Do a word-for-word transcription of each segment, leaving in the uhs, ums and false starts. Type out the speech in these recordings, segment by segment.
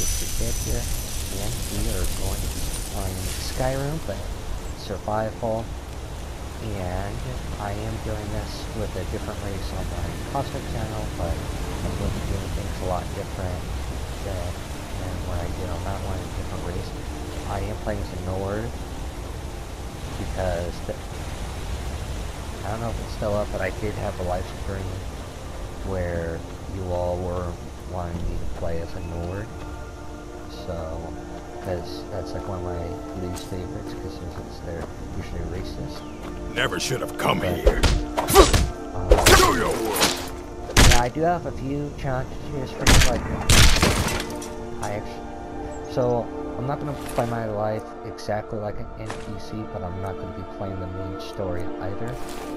Just a Kid here, and we are going on Skyrim, but survival, and I am doing this with a different race on my Cosmic channel, but I'm going to be doing things a lot different than, than what I did on that one, a different race. I am playing as a Nord, because the, I don't know if it's still up, but I did have a live stream where you all were wanting me to play as a Nord. So, because that's like one of my least favorites, because since they're usually racist. Never should have come but, here. Um, Do your work. Yeah, I do have a few challenges for this, like, I actually, so, I'm not going to play my life exactly like an N P C, but I'm not going to be playing the main story either.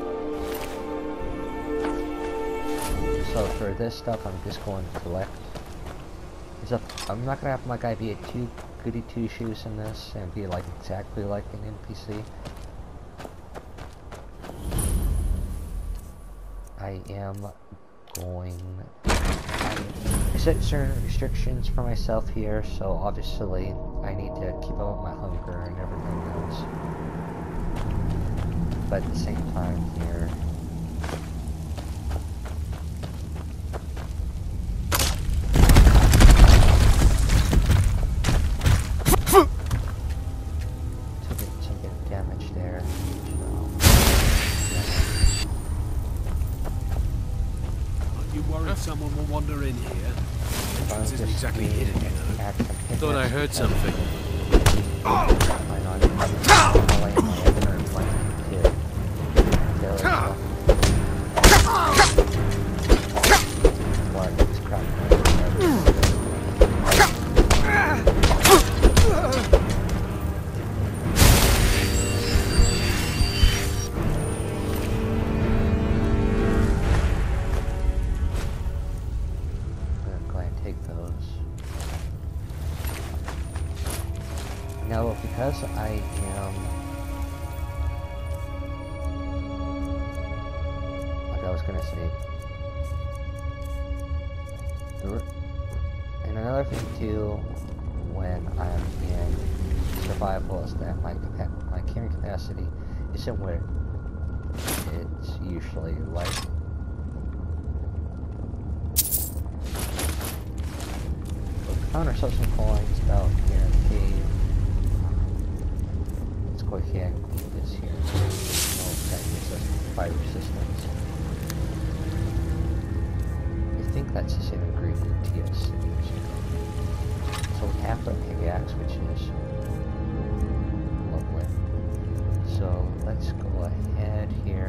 So for this stuff, I'm just going to collect. So I'm not going to have my guy be a two goody two shoes in this and be like exactly like an N P C. I am going I set certain restrictions for myself here, so obviously I need to keep up with my hunger and everything else. But at the same time here, took some bit of damage there. You worried someone will wander in here? Entrance isn't exactly hidden, you know. Thought I heard something. No, because I am, like I was gonna say, and another thing too, when I'm in survival, is that my my carrying capacity isn't where it's usually like. We found ourselves some coins about here in the cave. Go ahead and do this here. Oh, that gives us fire resistance. I think that's the same ingredient T S C. So we have the pickaxe, which is lovely. So let's go ahead here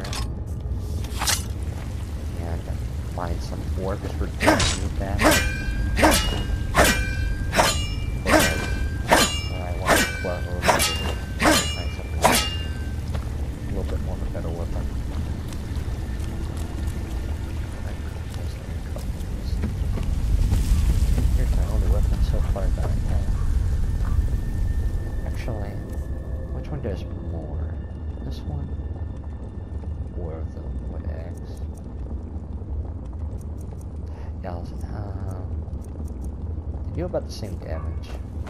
and find some ore, because we're going to need that. Do about the same damage,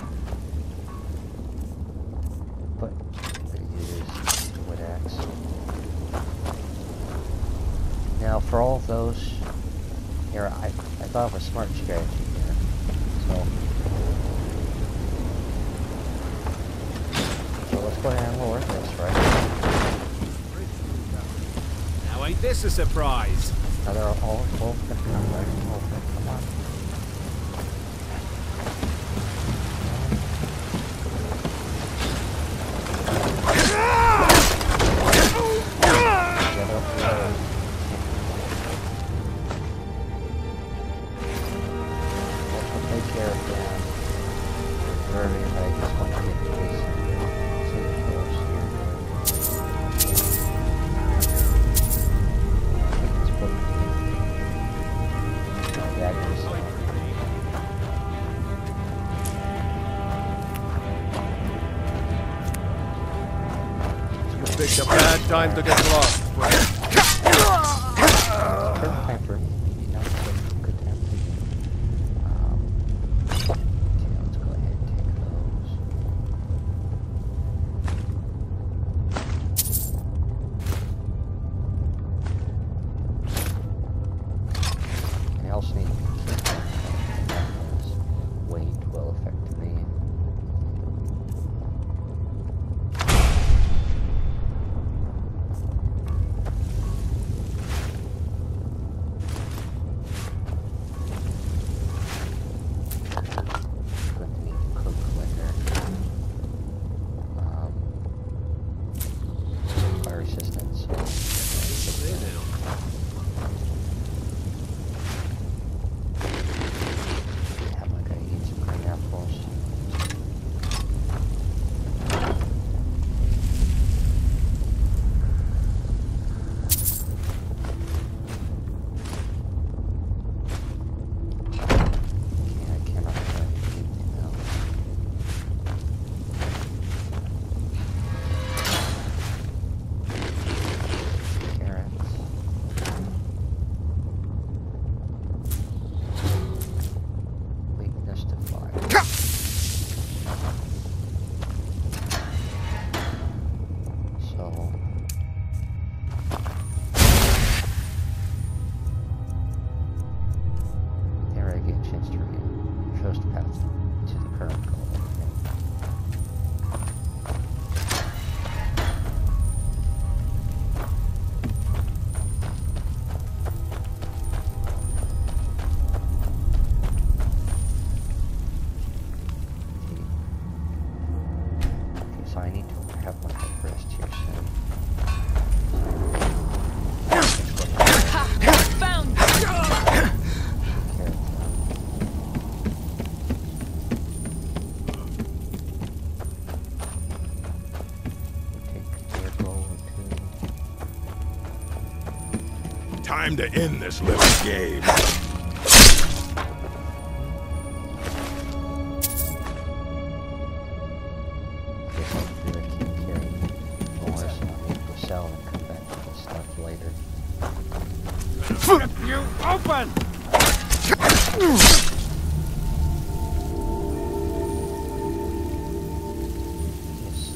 but I use the wood axe. Now, for all of those here, I I thought of a smart strategy here. So, so let's go ahead and lower this, right? Now, ain't this a surprise? Now they're all all gonna come right. Come on. Picked a bad time to get lost. Perfect time for me. Not a good time for me. Um, need to be careful because weight will affect me. Going to need to cook later. Um, fire resistance. So There now. yeah, I'm gonna eat some green apples. Okay, I cannot put anything else. Carrots. Weakness to fire. So there I get a chance to read. Shows the path to the current goal. Okay, so I need to have my head rest here soon. Found! Carrots. Take a roll or two. Time to end this little game. Guess I'll do that, keep carrying more so I'll need to sell and come back to the stuff later. You open! Yes.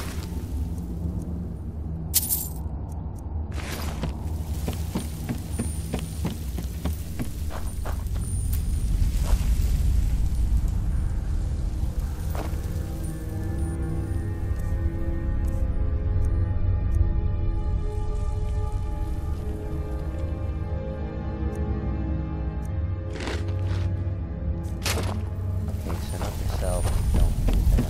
Okay, set up yourself. Don't do that.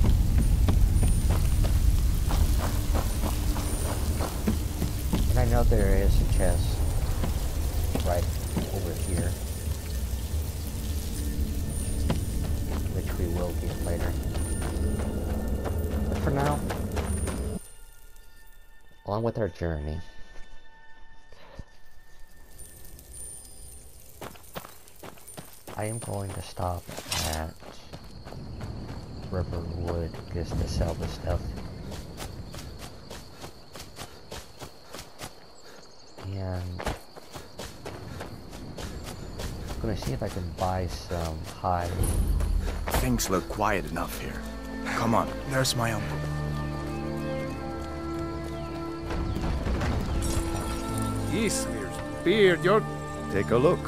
And I know there is a chest right over here, which we will get later. But for now, along with our journey, I am going to stop at Riverwood just to sell the stuff. And I'm gonna see if I can buy some hide. Things look quiet enough here. Come on, there's my uncle. Yes, beard, you're... Take a look.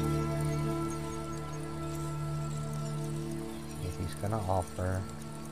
If he's gonna offer.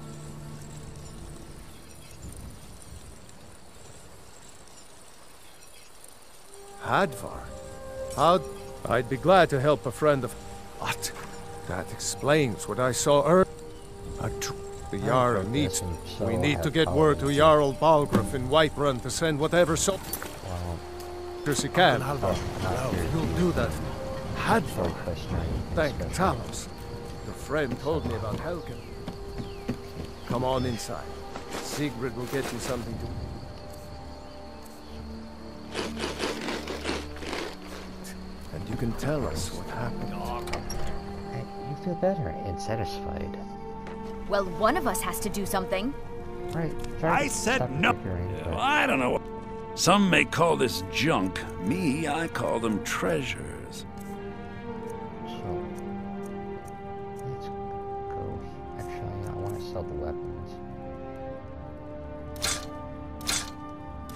Hadvar? How'd... I'd be glad to help a friend of... What? That explains what I saw earlier. A tr... The Jarl needs... We need to get word to Jarl Balgraf in Whiterun to send whatever so... Well, As he can. Halvar, not here. You'll do that. So Hadvar. questioning. Thank discussion. Talos. Your friend told me about Helgen. Come on inside. Sigrid will get you something to... And you can tell us what happened. Hey, you feel better and satisfied. Well, one of us has to do something. Right. try I to said stop no. figuring, but- I don't know. Some may call this junk. Me, I call them treasures. So, let's go. Actually, I want to sell the weapons.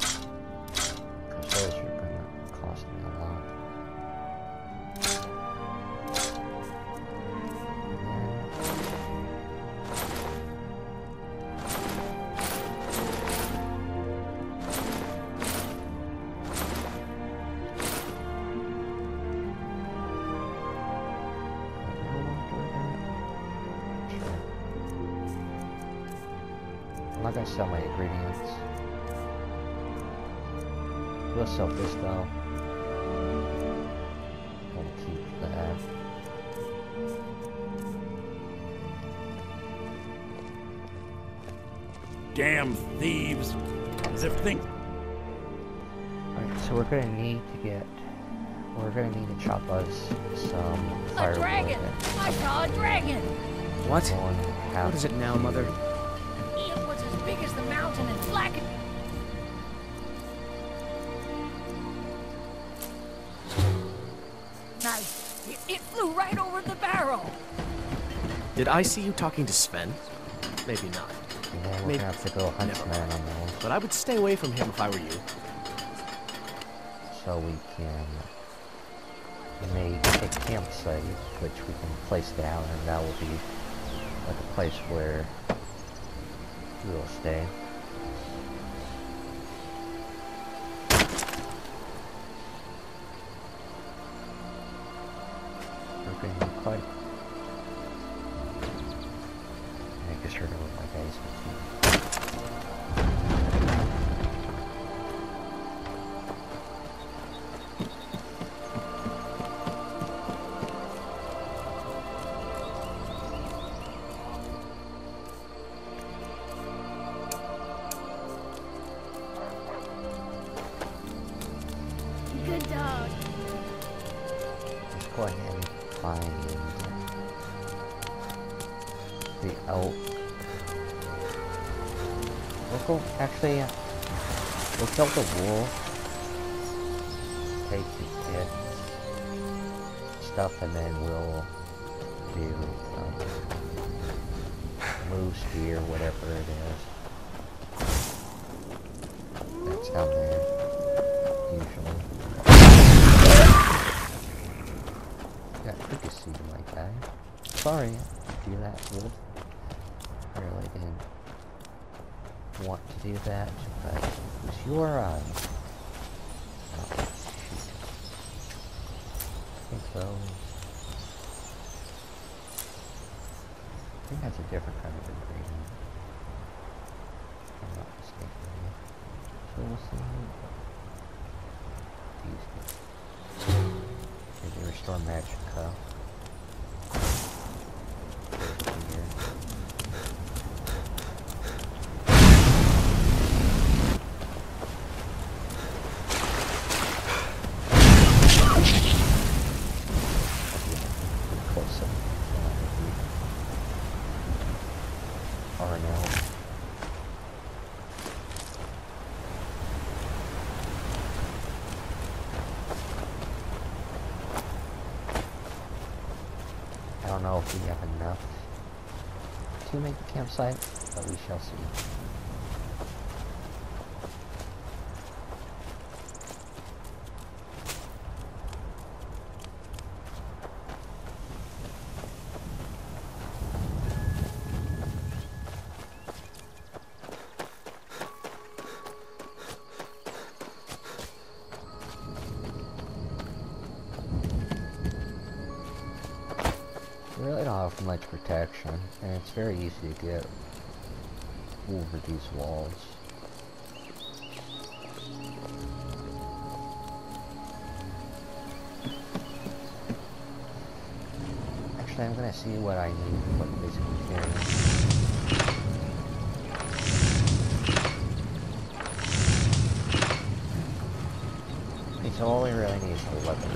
Because those are going to cost me a lot. I'm not gonna sell my ingredients. We'll sell this though. We'll keep that. Damn thieves! As if think. Alright, so we're gonna need to get. We're gonna need to chop us some firewood. A dragon! I saw a dragon! What? One half What is it now, Mother? It was as big as the mountain and black and... Nice. It, it flew right over the barrel. Did I see you talking to Sven? Maybe not. Yeah, we're Maybe- gonna have to go hunt Never man on those But I would stay away from him if I were you. so we can make a campsite which we can place down, and that will be like a place where we will stay. We're going to be quite. Make sure to look like guys with you. Good dog. Let's go ahead and find the elk. We'll go, actually, uh, we'll kill the wolf, take the kit stuff, and then we'll do um, moose, deer, whatever it is. That's down there, usually. Got fricassee, my guy. Sorry to do that, wolf. I really didn't want to do that, but it was your eye. Oh, shoot. I think those. I think that's a different kind of ingredient. If I'm not mistaken. So we'll see. Use it. Maybe restore magic cup. Here. Close up. Or no. I don't know if we have enough to make the campsite, but we shall see. We really don't have much protection, and it's very easy to get over these walls. Actually, I'm gonna see what I need, what basically carry. Okay, so all we really need is the leather.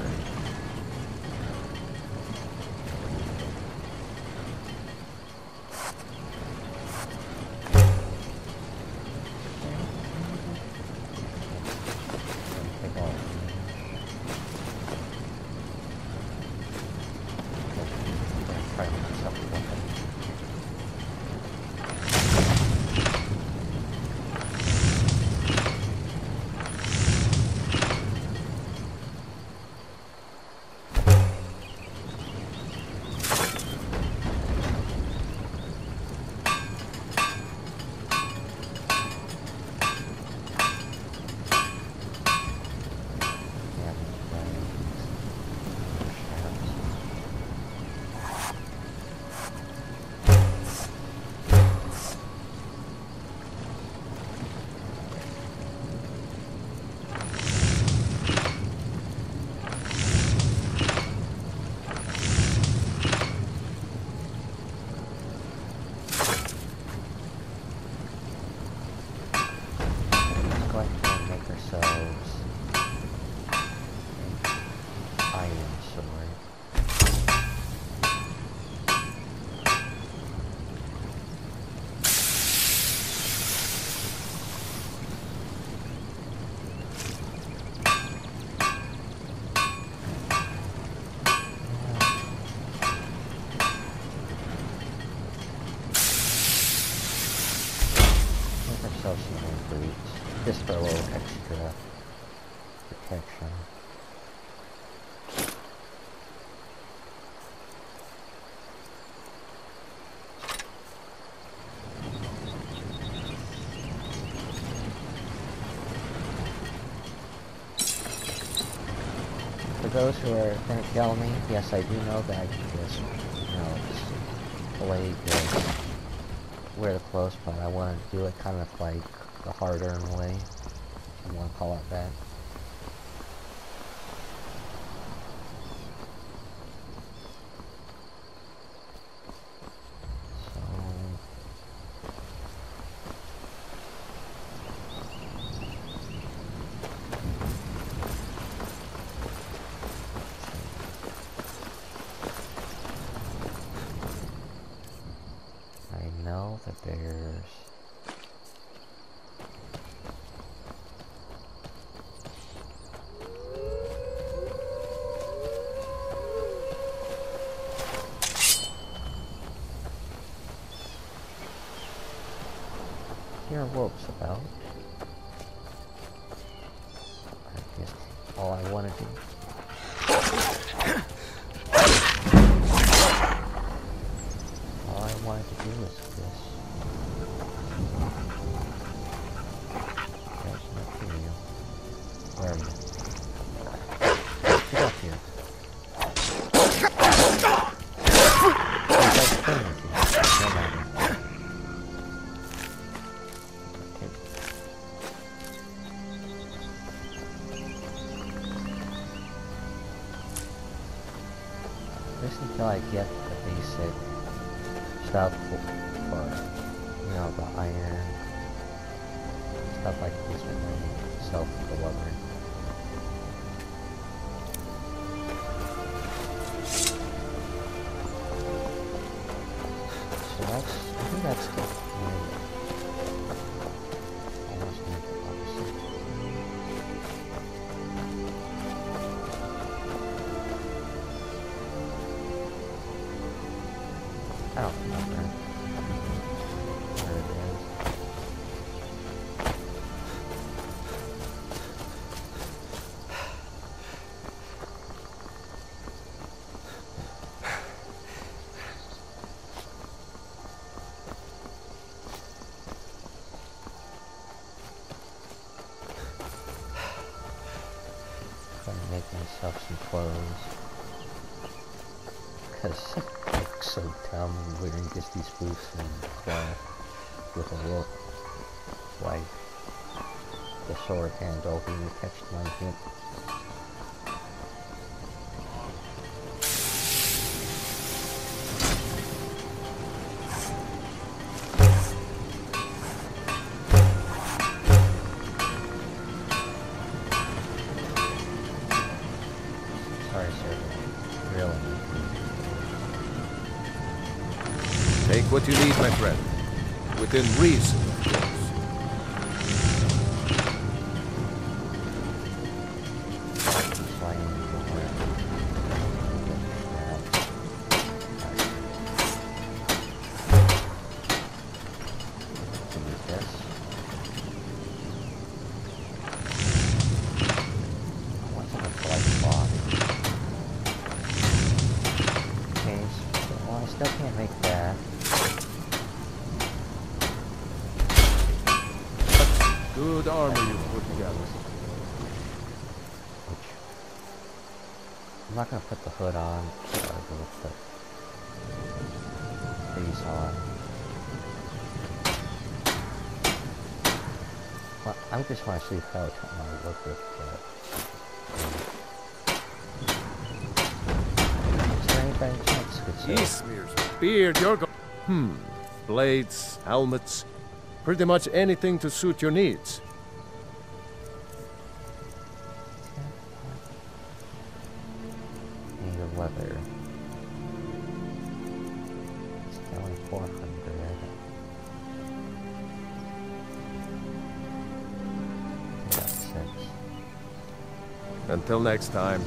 boots, just for a little extra protection. For those who are going to kill me, yes, I do know that I can just, you know, just play this, wear the clothes, but I want to do it kind of like the harder way, if you want to call it that. That there's here are wolves about. I guess all I want to do. All I wanted to do was this. Where are you? Get up here. No matter. Okay. Just until I get the basic stuff for, for you know, the iron, stuff like this with my self-delivery. So that's, I think that's the point. Almost make the opposite. I don't remember where it is. Trying to make myself some clothes. Because I look so dumb wearing just these boots and cloth with a rope. Like the sword handle being attached to my hip. Sorry, sir. Really. Take what you need, my friend. Within reason, of course. Still can't make that. Good armor you've put together. Which, I'm not gonna put the hood on, so I'm gonna put these on. Well, I just want to see how it might look with uh, is there any by any chance could say? Eastmir's beard, you're go- Hmm. Blades, helmets, pretty much anything to suit your needs. Need of leather. It's only four hundred. That's six. Until next time.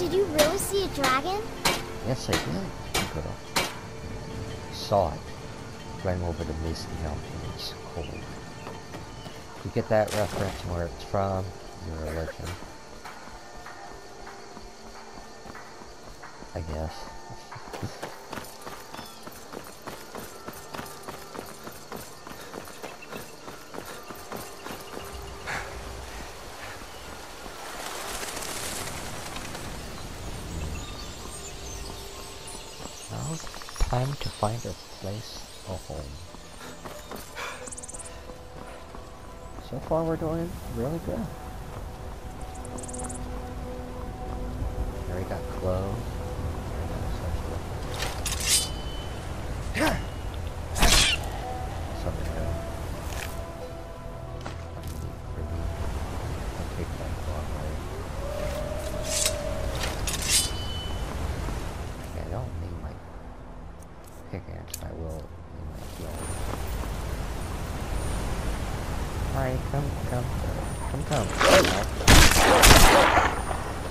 Did you really see a dragon? Yes, I did. You could have saw it. Going over the Misty Mountains. Cold. You get that reference and where it's from, you're a legend. I guess. Now it's time to find a place, a home. So far we're doing really good. Here we got clothes. Something good. I'll take that long way. Okay, I don't need my pickaxe, I will need my shield. Alright, come, come, come, come. come.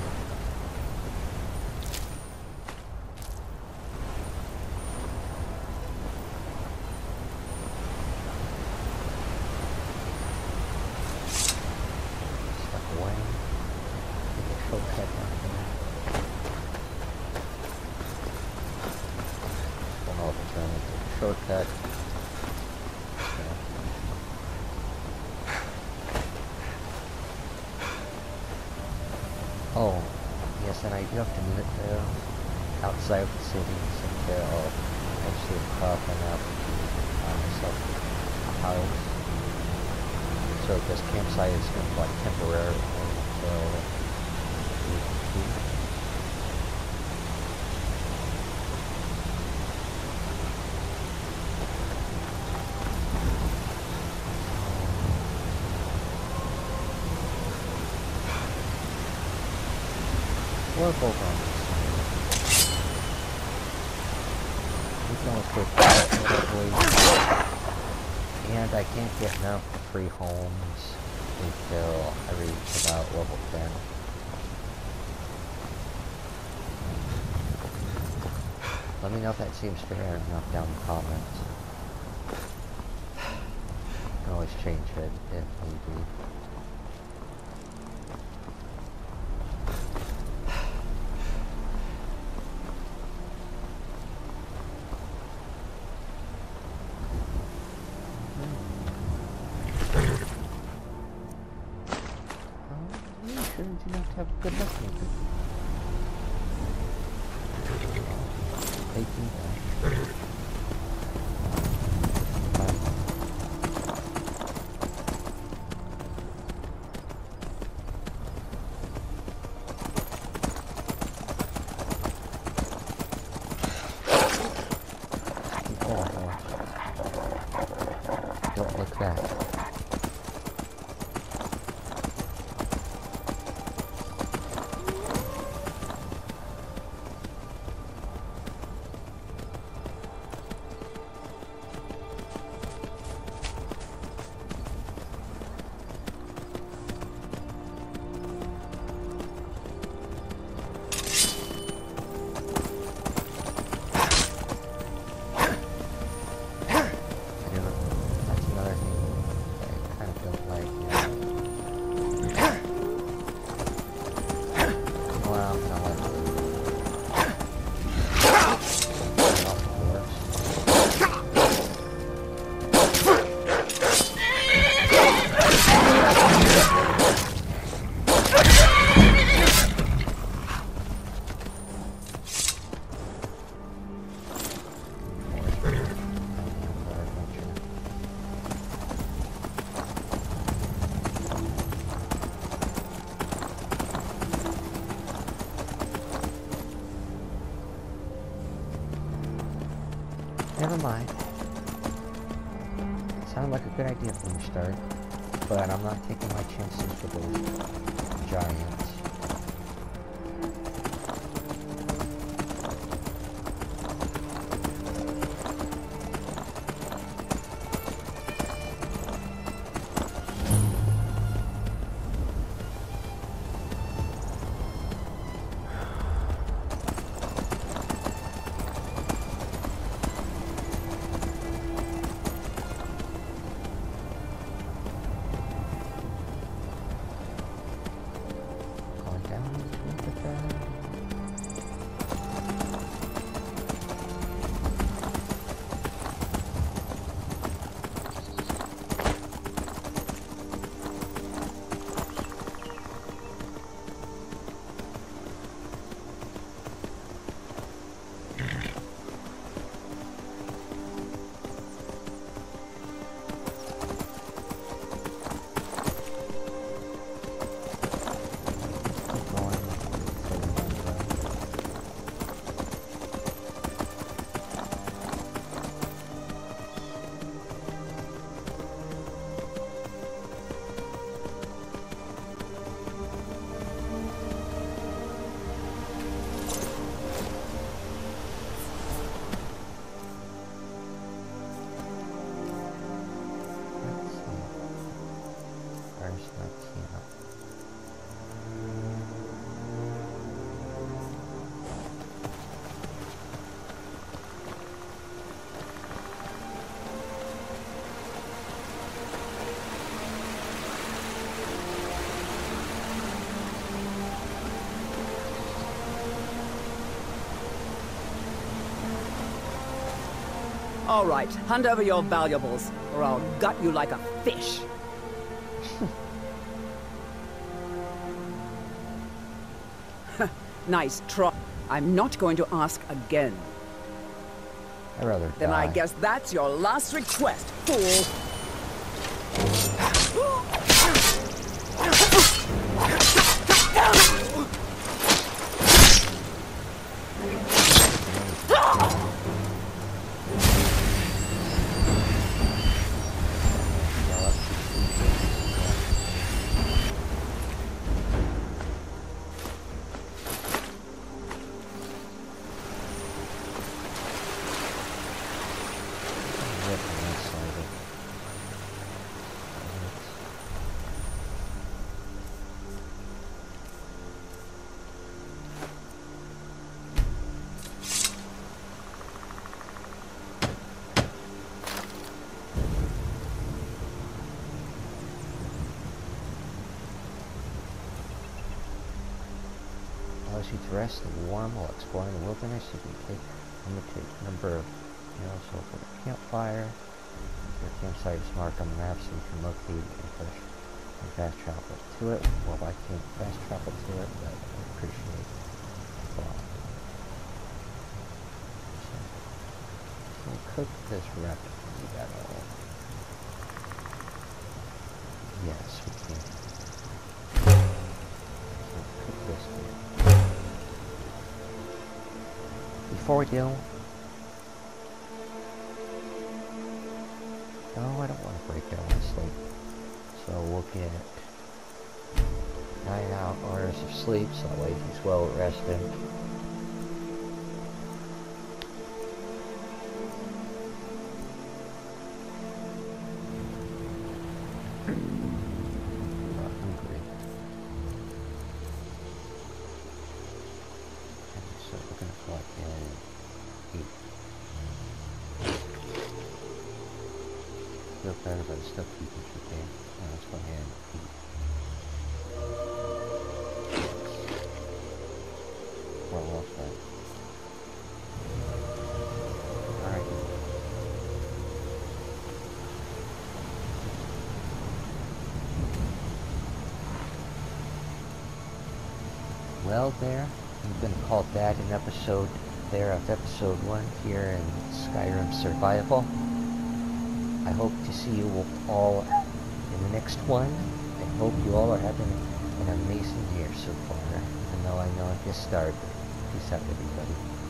Shortcut. Oh, yes, and I do have to move it though, outside of the cities until I see it popping up on myself a house. So this campsite is going to be like temporary until we complete. We're both on this. We can almost go quietly. And I can't get enough free homes until I reach about level ten. Let me know if that seems fair enough down in the comments. You can always change it if need be. You have to have good luck with it. eighteen times. Don't look back. Never mind. Sounded like a good idea from the start, but I'm not taking my chances with those giants. All right, hand over your valuables, or I'll gut you like a fish. Nice try. I'm not going to ask again. I'd rather Then die. I guess that's your last request, fool. Allows you to rest and warm while exploring the wilderness. You can take limited number of minerals for the campfire. Your campsite is marked on the map so you can locate and push and fast travel to it. Well, I can't fast travel to it, but I appreciate it. Well, so, we'll cook this rapidly. That'll. Yes, we can. So cook this one. Before we do, no, I don't want to break down my sleep. So we'll get nine hours of sleep, so that way he's well rested. Not hungry. So we're gonna go ahead and eat. Feel better about the stuff you can prepare. Now let's go ahead and eat. Well, what's that? Alright. Well, there. I'm going to call that an episode there of episode one here in Skyrim Survival. I hope to see you all in the next one. I hope you all are having an amazing year so far, even though I know I just started. Peace out, everybody.